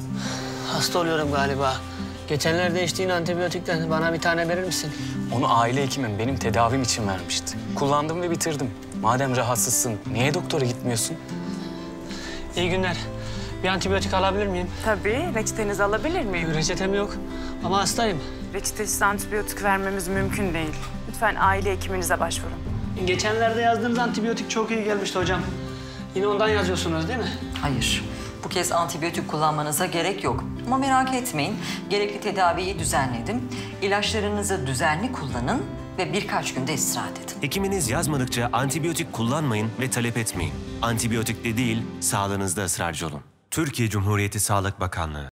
Hasta oluyorum galiba. Geçenlerde içtiğin antibiyotikten bana bir tane verir misin? Onu aile hekimim benim tedavim için vermişti. Kullandım ve bitirdim. Madem rahatsızsın, niye doktora gitmiyorsun? İyi günler. Bir antibiyotik alabilir miyim? Tabii. Reçetenizi alabilir miyim? Reçetem yok ama hastayım. Reçetesiz antibiyotik vermemiz mümkün değil. Lütfen aile hekiminize başvurun. Geçenlerde yazdığınız antibiyotik çok iyi gelmişti hocam. Yine ondan yazıyorsunuz değil mi? Hayır. Bu kez antibiyotik kullanmanıza gerek yok. Ama merak etmeyin. Gerekli tedaviyi düzenledim. İlaçlarınızı düzenli kullanın ve birkaç günde istirahat edin. Hekiminiz yazmadıkça antibiyotik kullanmayın ve talep etmeyin. Antibiyotikle değil, sağlığınızda ısrarcı olun. Türkiye Cumhuriyeti Sağlık Bakanlığı.